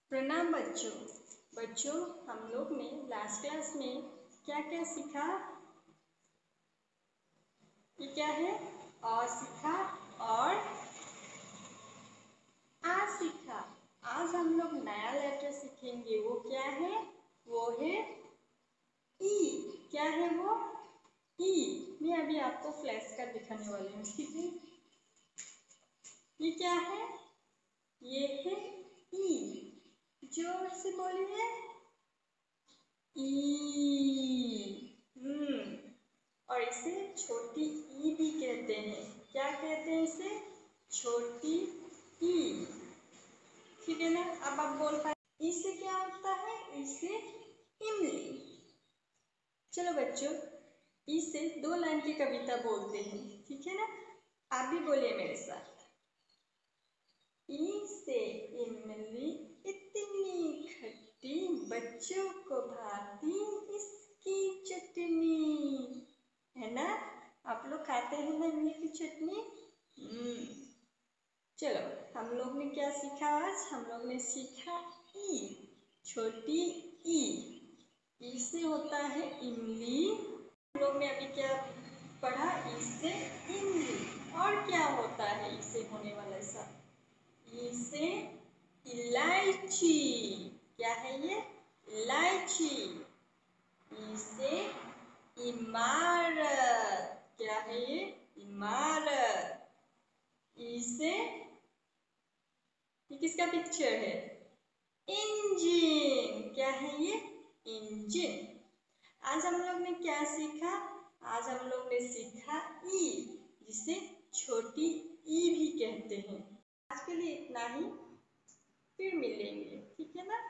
प्रणाम बच्चों। बच्चों, हम लोग ने लास्ट क्लास में क्या क्या सीखा? ये क्या है? और सीखा और आ सीखा। आज हम लोग नया लेटर सीखेंगे। वो क्या है? वो है ई। क्या है वो? ई। मैं अभी आपको फ्लैश कर दिखाने वाली हूँ, ठीक है? ये क्या है? ये है ई। जोर से बोलिए, ई। और इसे छोटी ई भी कहते हैं। क्या कहते हैं इसे? छोटी ई। ठीक है ना? अब आप बोल पाए इससे क्या होता है? इससे इमली। चलो बच्चों, इससे 2 लाइन की कविता बोलते हैं, ठीक है ना? आप भी बोलिए मेरे साथ। ई से इमली इतनी खट्टी, बच्चों को भाती इसकी चटनी। है ना? आप लोग खाते हैं ना इमली की चटनी? चलो, हम लोग ने क्या सीखा आज? हम लोग ने सीखा ई, छोटी ई। ई से होता है इमली। हम लोग ने अभी क्या पढ़ा? ई से इमली। और क्या होता है ई से होने वाला सब? ई से इलायची। क्या है ये? इलायची। ई से इमारत। क्या है ये? इमारत। ई से ये किसका पिक्चर है? इंजन। क्या है ये? इंजन। आज हम लोग ने क्या सीखा? आज हम लोग ने सीखा ई, जिसे छोटी ई भी कहते हैं। आज के लिए इतना ही, फिर मिलेंगे, ठीक है ना?